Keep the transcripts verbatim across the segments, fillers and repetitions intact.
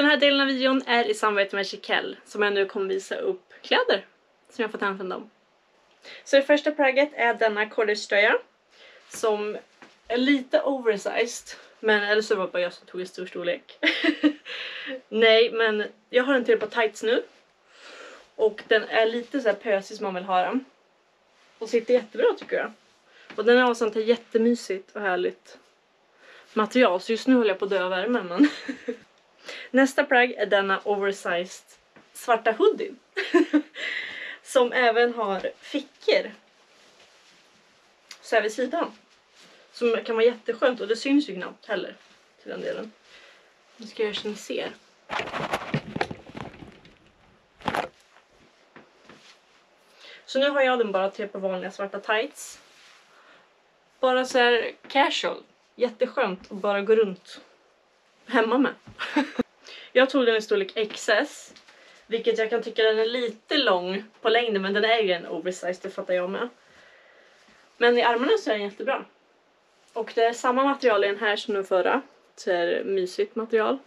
här delen av videon är i samarbete med Chiquelle, som jag nu kommer visa upp kläder som jag fått hem från dem. Så det första plagget är denna collegetröja som är lite oversized, men eller så var det bara jag som tog en stor storlek. Nej, men jag har den till på tights nu. Och den är lite så här pösig som man vill ha den. Och sitter jättebra tycker jag. Och den har sånt här jättemysigt och härligt material. Så just nu håller jag på att dö av värme. Men nästa plagg är denna oversized svarta hoodie. Som även har fickor. Så här vid sidan. Som kan vara jätteskönt. Och det syns ju knappt heller till den delen. Nu ska jag göra så ni ser. Så nu har jag den bara till på vanliga svarta tights. Bara så här casual. Jätteskönt att bara gå runt hemma med. Jag tog den i storlek X S. Vilket jag kan tycka den är lite lång på längden. Men den är ju en oversized, det fattar jag med. Men i armarna så är den jättebra. Och det är samma material i den här som den förra. Så är mysigt material.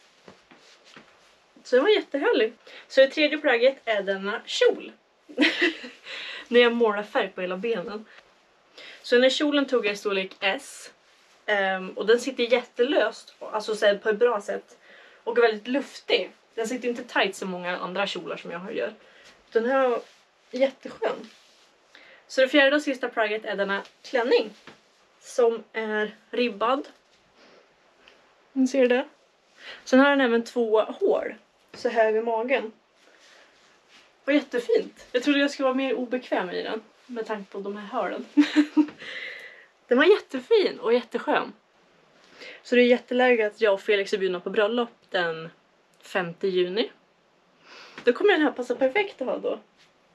Så den var jättehärlig. Så det tredje plagget är denna kjol. När jag målar färg på hela benen. Så den här kjolen tog jag i storlek S. Um, och den sitter jättelöst. Alltså så här, på ett bra sätt. Och är väldigt luftig. Den sitter inte tight som många andra kjolar som jag gör. Den här är jätteskön. Så det fjärde och sista plagget är denna klänning. Som är ribbad. Ni ser det? Sen har den även två hål. Så här vid magen. Och jättefint. Jag trodde jag skulle vara mer obekväm i den. Med tanke på de här hörlen. Den var jättefin och jätteskön. Så det är jätteläge att jag och Felix är bjudna på bröllop den femte juni. Då kommer den här passa perfekt att ha då.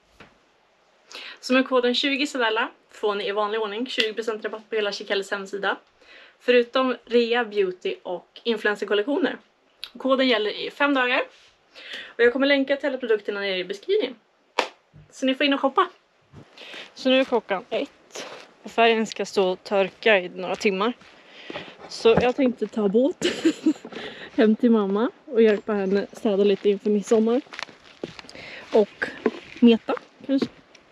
Så med koden tjugo Isabella får ni i vanlig ordning tjugo procent rabatt på hela Chiquelles hemsida. Förutom rea, beauty och influencerkollektioner. Koden gäller i fem dagar. Och jag kommer länka till alla produkterna nere i beskrivningen. Så ni får in och shoppa. Så nu är klockan ett. Och färgen ska stå och torka i några timmar. Så jag tänkte ta båt hem till mamma och hjälpa henne städa lite inför midsommar. Och meta kanske.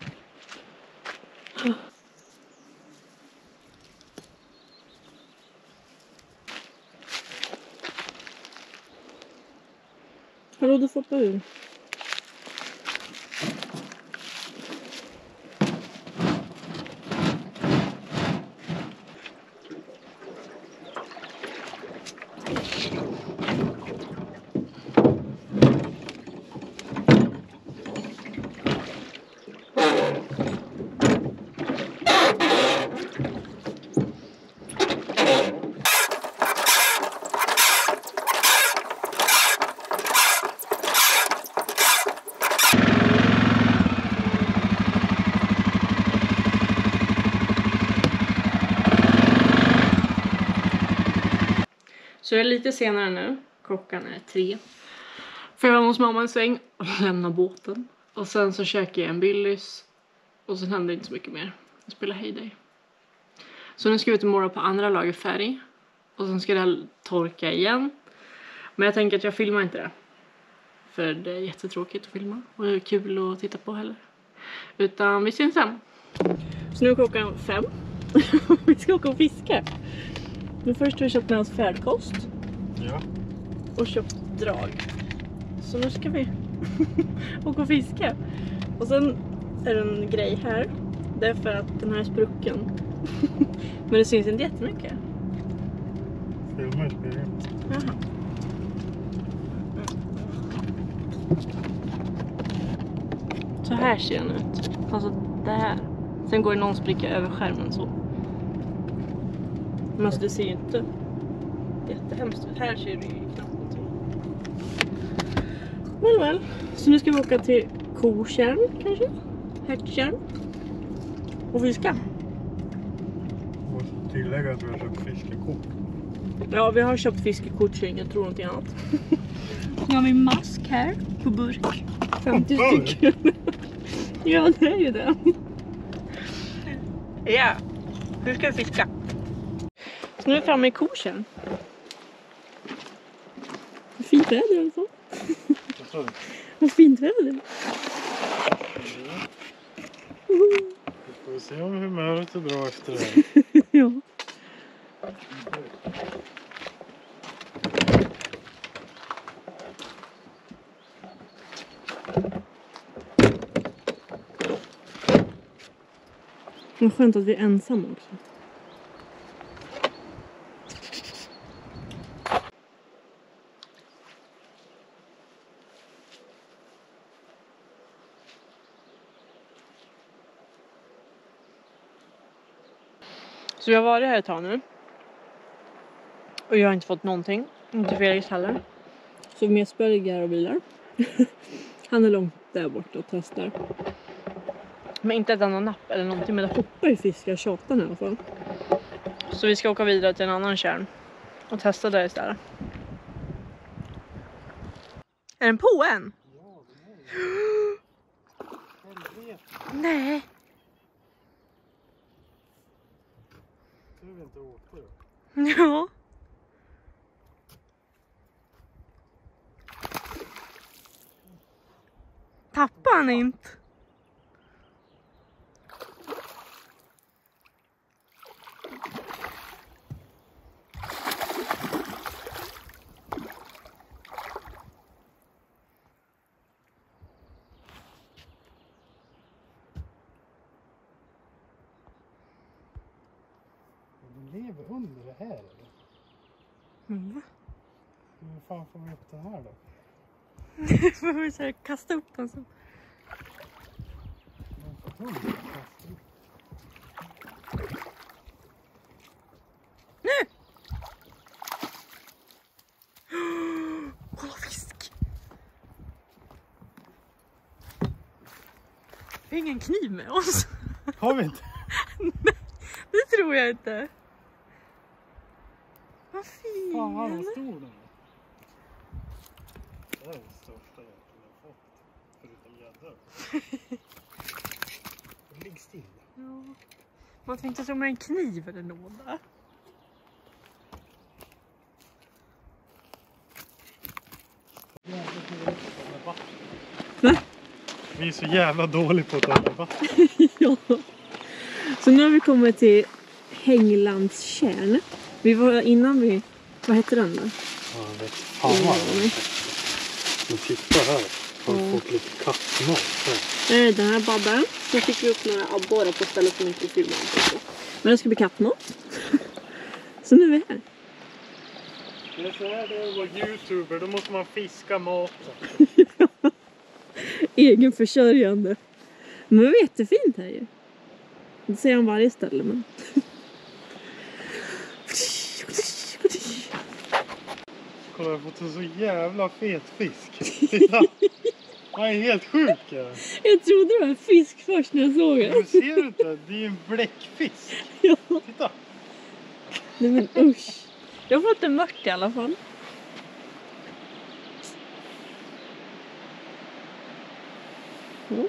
Hallå, du får på ur. Så jag är lite senare nu. Klockan är tre. För jag var hos mamma en sväng och lämna båten. Och sen så käkade jag en Billys. Och sen hände inte så mycket mer. Jag spelade Hay Day. Så nu ska vi ut och måla på andra lager färg. Och sen ska det här torka igen. Men jag tänker att jag filmar inte det. För det är jättetråkigt att filma. Och det är kul att titta på heller. Utan vi syns sen. Så nu är klockan fem. Vi ska åka och fiska. Men först har vi köpt med oss färdkost. Ja. Och köpt drag. Så nu ska vi åka och fiska. Och sen är det en grej här. Det är för att den här är sprucken. Men det syns inte jättemycket. Filma spelar inte. Jaha. Så här ser den ut. Alltså det här. Sen går det någon spricka över skärmen så. Men alltså det ser ju inte jättehemskt ut. Här ser det ju knappt någonting. Väl väl. Så nu ska vi åka till Kokärn kanske. Herttjärn. Och fiska. Och tillägga att vi har köpt fiskekort. Ja, vi har köpt fiskekort så ingen tror någonting annat. Nu har vi mask här på burk. femtio stycken. Ja, det är ju det. Ja, hur ska vi fiska? Så nu är vi framme i Kokärn. Fint. fint väder alltså. Vad sa du? Vad fint väder. Vi får se om humöret är bra efter det här. Ja. Vad skönt att vi är ensamma också. Så jag har varit här ett tag nu. Och jag har inte fått någonting. Inte Felix heller. Så med spelgar och bilar. Han är långt där borta och testar. Men inte ett annat napp eller någonting. Men det hoppar i fiskar tjatan i alla fall. Så vi ska åka vidare till en annan kärn. Och testa där istället. Är den på än? Ja, den är ju. Nej. Du vill inte åka då? Ja. Tappar han inte? Den lever under det här eller? Mm. Hur fan får vi upp den här då? Nu får vi så här kasta upp den så. Den får tung att kasta upp. Nu! Kolla fisk! Vi har ingen kniv med oss. Har vi inte? Nej, det tror jag inte. Vad fin! Fan vad stor den är. Det här är den största jag har fått. Förutom gäddor. Ligg still. Ja. Man tänkte så med en kniv eller något. Va? Vi är så jävla dåliga på att ta vatten. Ja. Så nu har vi kommit till Hänglands kärn. Vi var innan vi... Vad heter den då? Ja, jag vet fan vad det är. Men titta här. Har Ja. fått lite kattmat här. Det är den här babben. Så fick vi upp några abborrar på stället som inte filmar på. Men det ska bli kattmat. Så nu är vi här. Det är så här det är att vara youtuber. Då måste man fiska maten. Egenförsörjande. Men det var jättefint här ju. Det ser han varje ställe men... Kolla, jag har fått en så jävla fet fisk. Titta. Han är helt sjuk. Ja. Jag trodde det var en fisk först när jag såg Men den. ser du inte? Det är ju en bläckfisk. Ja. Titta. Nej men usch. Jag har fått en mört i alla fall. Mm.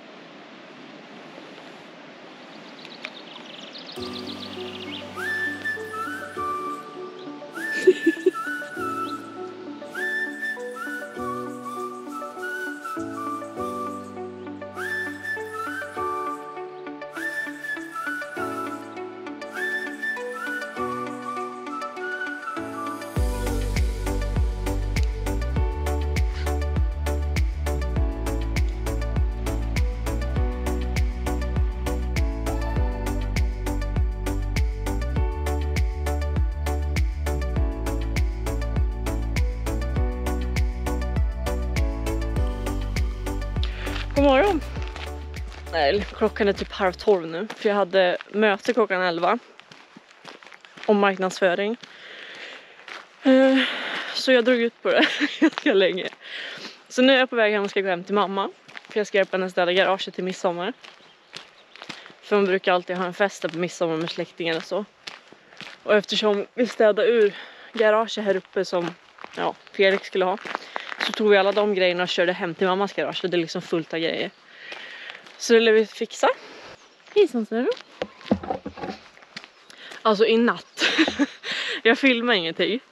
God morgon. Nej, klockan är typ halv tolv nu. För jag hade möte klockan elva. Om marknadsföring. Uh, så jag drog ut på det ganska länge. Så nu är jag på väg hem och ska gå hem till mamma. För jag ska hjälpa henne städa garaget till midsommar. För hon brukar alltid ha en fest på midsommar med släktingar och så. Och eftersom vi städade ur garaget här uppe som ja, Felix skulle ha. Så tog vi alla de grejerna och körde hem till mammas garage. Och det är liksom fullt av grejer. Så det lär vi fixa. Hejsan, ser du? Alltså i natt. Jag filmar ingenting.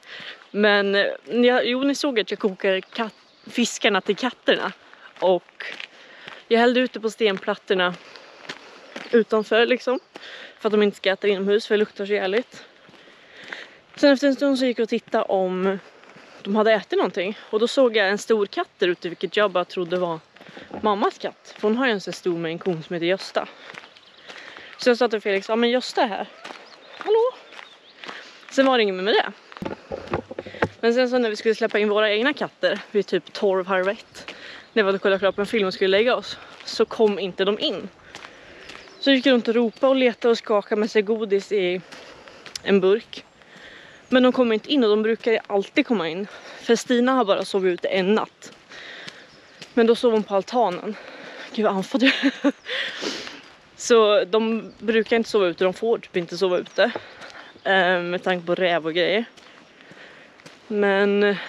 Men jag, jo, ni såg att jag kokar kat, fiskarna till katterna. Och jag hällde ute på stenplattorna utanför liksom. För att de inte ska äta inomhus, för det luktar så jävligt. Sen efter en stund så gick jag och tittade om de hade ätit någonting. Och då såg jag en stor katt där ute, vilket jag bara trodde var mammas katt. För hon har ju en så stor med en kon som heter Gösta. Så jag sa till Felix, ja men Gösta är här. Hallå? Sen var det inget med det. Men sen så när vi skulle släppa in våra egna katter vid typ tolv, halv ett, när vi hade kollat klart på en film och skulle lägga oss, så kom inte de in. Så gick jag runt och ropa och letade och skakade med sig godis i en burk. Men de kom inte in, och de brukar alltid komma in. För Stina har bara sovit ute en natt. Men då sov hon på altanen. Gud vad andfådd jag är. Så de brukar inte sova ute, de får typ inte sova ute. Eh, med tanke på räv och grejer. Men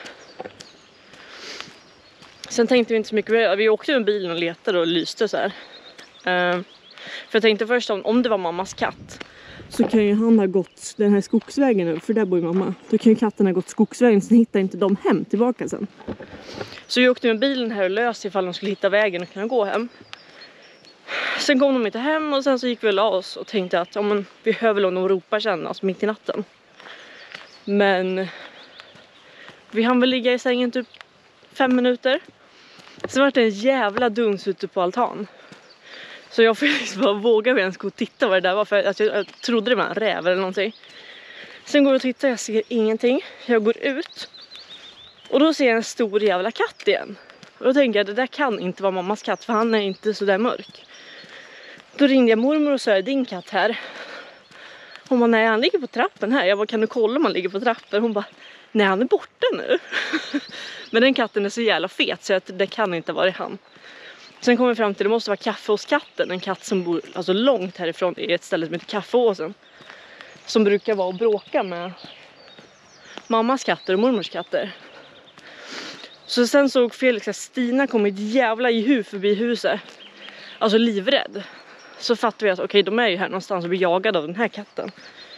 sen tänkte vi inte så mycket på det. Vi åkte med bilen och letade och lyste så här. Uh, för jag tänkte först om, om det var mammas katt, så kan ju han ha gått den här skogsvägen nu, för där bor ju mamma. Då kan ju katten ha gått skogsvägen, så hittar inte de hem tillbaka sen. Så vi åkte med bilen här och löste ifall de skulle hitta vägen och kunna gå hem. Sen kom de inte hem, och sen så gick vi och la oss och tänkte att ja, men, vi hör väl om de ropar sen, alltså mitt i natten. Men vi hann väl ligga i sängen typ fem minuter. Så var det en jävla duns ute på altan. Så jag fick liksom bara våga ens gå och titta vad det där var. För att jag, jag trodde det var en räv eller någonting. Sen går jag och tittar, jag ser ingenting. Jag går ut. Och då ser jag en stor jävla katt igen. Och då tänker jag, det där kan inte vara mammas katt, för han är inte så där mörk. Då ringde jag mormor och sa, är din katt här? Hon bara, nej han ligger på trappen här. Jag bara, kan du kolla om han ligger på trappen? Hon bara, nej han är borta nu. Men den katten är så jävla fet så att det kan inte vara han. Sen kom vi fram till, det måste vara Kaffeåskatten. En katt som bor alltså långt härifrån i ett ställe som heter Kaffeåsen. Som brukar vara och bråka med mammas katter och mormors katter. Så sen såg Felix att Stina kom ett jävla ihu förbi huset. Alltså livrädd. Så fattade vi att okej, okay, de är ju här någonstans och blir jagade av den här katten.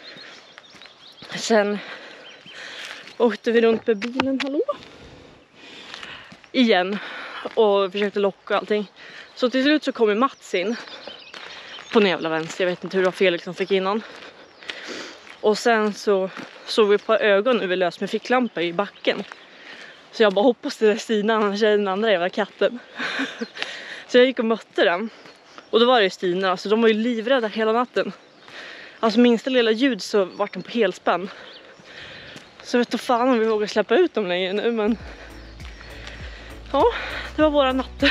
Sen åkte vi runt med bilen, hallå? Igen. Och försökte locka allting. Så till slut så kom Mats in. På en jävla vänster, jag vet inte hur det var Felix som fick innan. Och sen så såg vi ett par ögon över lös med ficklampa i backen. Så jag bara hoppas det är Stina, annars är den andra jävla katten. Så jag gick och mötte den. Och då var det ju Stina, alltså de var ju livrädda hela natten. Alltså minsta lilla ljud så var de på helspänn. Så jag vet inte fan om vi vågar släppa ut dem längre nu, men ja, det var våra natt.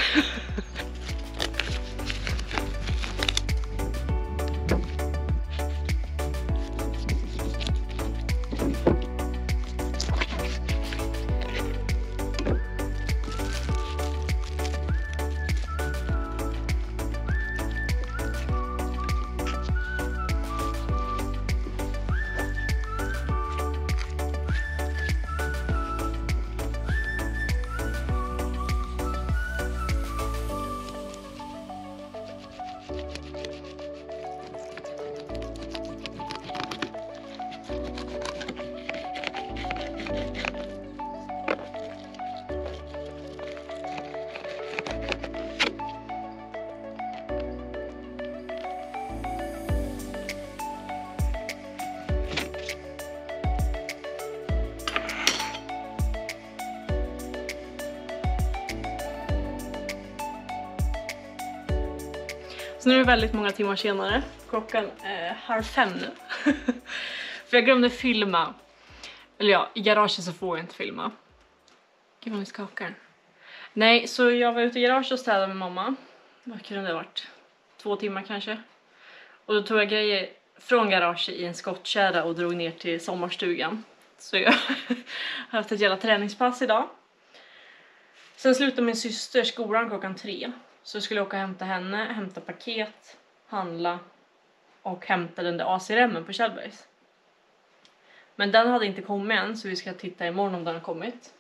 Så nu är det väldigt många timmar senare. Klockan är halv fem nu. För jag glömde filma. Eller ja, i garaget så får jag inte filma. Gud vad ni skakar. Nej, så jag var ute i garaget och städade med mamma. Vad kunde det ha varit? Två timmar kanske. Och då tog jag grejer från garaget i en skottkärra och drog ner till sommarstugan. Så jag har haft ett jävla träningspass idag. Sen slutade min syster skolan klockan tre. Så jag skulle åka och hämta henne, hämta paket, handla och hämta den där A C-remmen på Kjellbergs. Men den hade inte kommit än, så vi ska titta imorgon om den har kommit.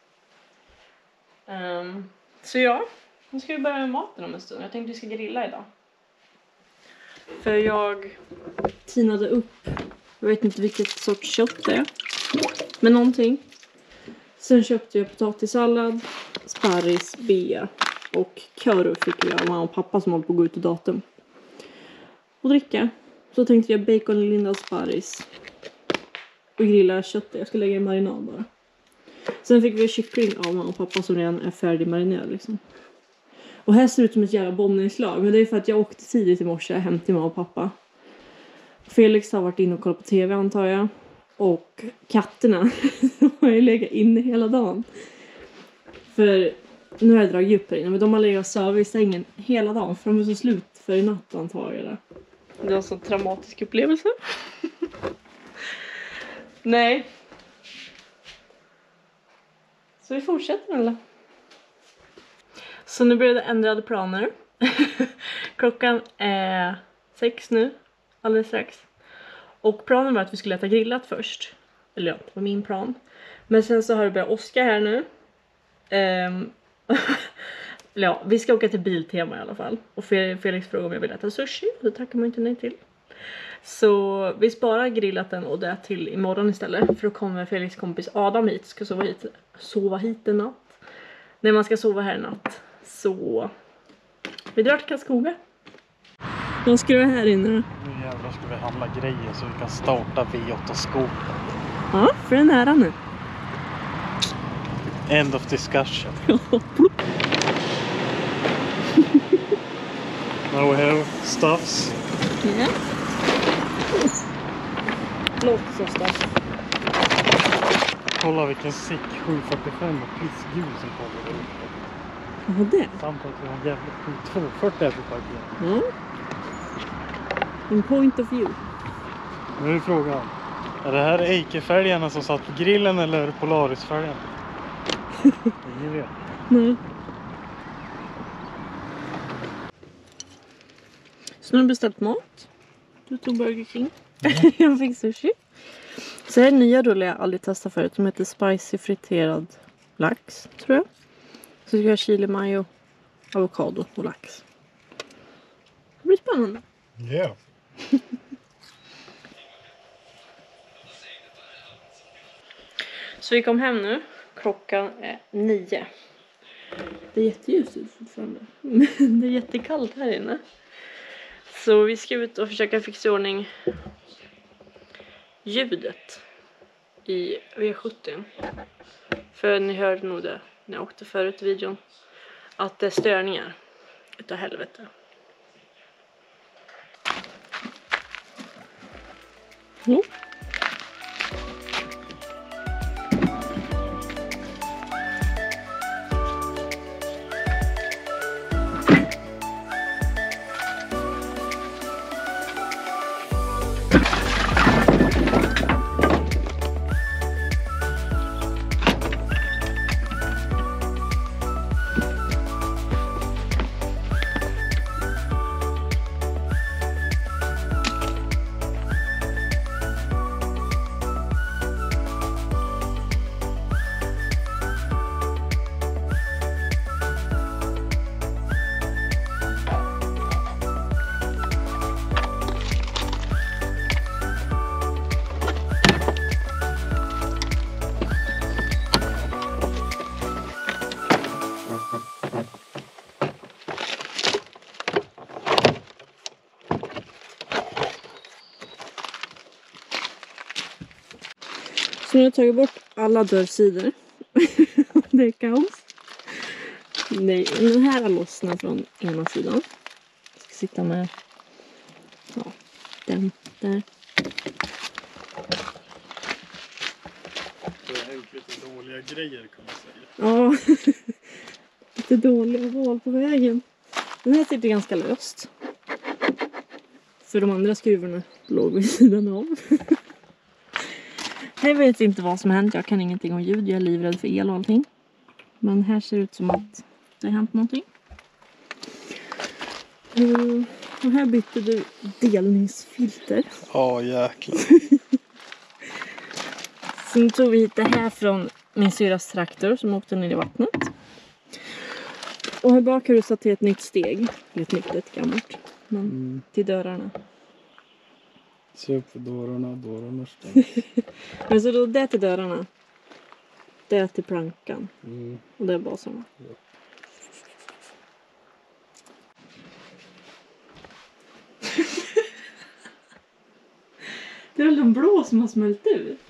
Um, så ja, nu ska vi börja med maten om en stund. Jag tänkte vi ska grilla idag. För jag tinade upp, jag vet inte vilket sorts kött det är, men någonting. Sen köpte jag potatissallad, sparris, bea och korv fick jag av mamma och pappa som håller på att gå ut i datum. Och dricka. Så tänkte jag bacon, linda och sparris. Och grilla köttet. Jag ska lägga i marinad bara. Sen fick vi kyckling av mamma och pappa som redan är färdig marinerad liksom. Och här ser det ut som ett jävla bombningslag. Men det är för att jag åkte tidigt i morse hem till mamma och pappa. Felix har varit inne och kollat på tv antar jag. Och katterna har ju legat inne hela dagen. För nu har jag dragit upp här inne. Men de har legat och sövit i sängen hela dagen. För de är så slut för i natt antar jag det. Det var en sån traumatisk upplevelse. Nej. Så vi fortsätter eller? Så nu blir det ändrade planer. Klockan är sex nu. Alldeles strax. Och planen var att vi skulle äta grillat först. Eller ja, det var min plan. Men sen så har det börjat åska här nu. Um, ja, vi ska åka till Biltema i alla fall. Och Felix frågade om jag vill äta sushi. Det tackar man inte nej till. Så vi sparar grillaten och det till imorgon istället. För då kommer Felix kompis Adam hit. Ska sova hit, sova hit en natt. När man ska sova här en natt. Så vi drar till Karlskoga. Vad ska du här inne då? Nu jävlar ska vi handla grejer så vi kan starta V åtta-skolan. Ja, för den är nu. End of discussion. Now we have stuffs. Yeah. Lots of stuff. Kolla vilken sick sju fyrtiofem och pissgul som kommer ut. Vad det? Samt att vi har en jävligt sju tvåhundrafyrtio här på parkeringen. Ja. In point of view. Nu är frågan. Är det här Eike-fälgarna som satt på grillen eller Polaris-fälgarna? Ingen vet. Nej. Så nu har jag beställt mat. Du tog Burger King. Mm. Jag fick sushi. Så här är nya rullar jag aldrig testat förut. Som heter spicy friterad lax, tror jag. Så ska jag ha chili mayo, avokado och lax. Det blir spännande. Ja. Yeah. Så vi kom hem nu. Klockan är nio. Det är jätteljust ut fortfarande. Men det är jättekallt här inne. Så vi ska ut och försöka fixa i ordning ljudet i V sjuttio. För ni hörde nog det när jag åkte förut i videon. Att det är störningar utav helvete. Jo. Så nu har jag tagit bort alla dörrsidor. Det är kaos. Nej, den här har lossnat från ena sidan. Jag ska sitta med ja, den där. Det har gjort lite dåliga grejer kan man säga. Ja, lite dåliga val på vägen. Den här sitter ganska löst. För de andra skruvarna låg vid sidan av. Jag vet inte vad som har hänt. Jag kan ingenting om ljud. Jag är livrädd för el och allting. Men här ser det ut som att det har hänt någonting. Och här bytte du delningsfilter. Ja, jäklar. Sen tog vi hit det här från min syras traktor som åkte ner i vattnet. Och här bak har du satt till ett nytt steg. Ett nytt, ett gammalt. Men mm. till dörrarna. Se upp för dörrarna, dörrarna stängs. Men så då det till dörrarna. Det är till plankan. Mm. Och det är bara så. Ja. Det är väl de blå som har smält ut.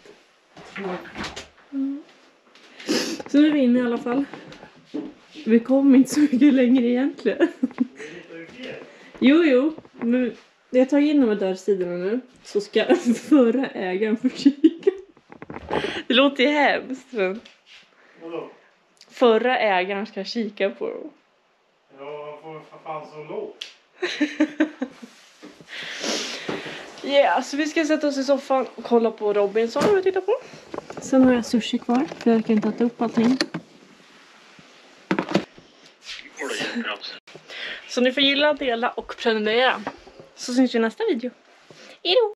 Mm. Så nu är vi inne i alla fall. Vi kommer inte så mycket längre egentligen. Jo, jo. Men jag tar in de här dörrsidorna nu. Så ska förra ägaren få kika. Det låter ju hemskt. Men... Vadå? Förra ägaren ska kika på dem. Ja, man får för fan så lågt. Ja, yeah, så vi ska sätta oss i soffan och kolla på Robinson och titta på. Sen har jag sushi kvar, för jag kan inte äta upp allting. Så ni får gilla, dela och prenumerera. Så syns vi i nästa video. Hejdå!